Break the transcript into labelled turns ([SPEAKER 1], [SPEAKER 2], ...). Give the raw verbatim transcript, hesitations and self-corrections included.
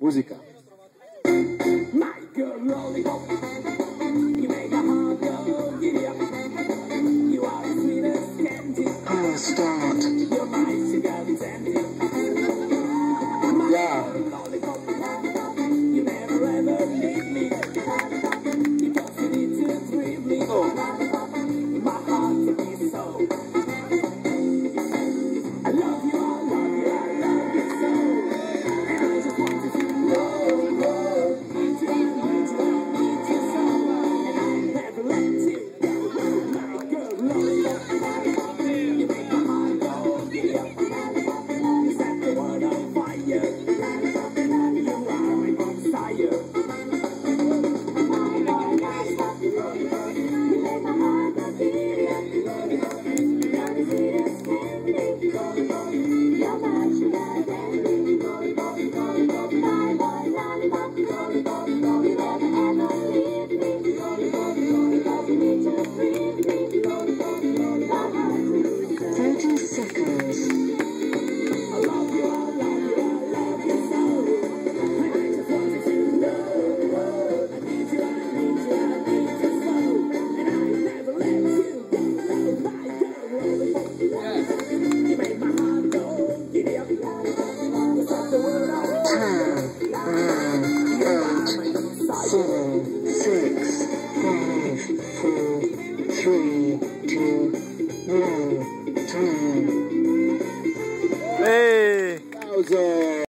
[SPEAKER 1] Musica.
[SPEAKER 2] My girl, lollipop, you make a heart go giddy up. You are the sweetest candy.
[SPEAKER 3] I'll start.
[SPEAKER 2] You're my sugar candy.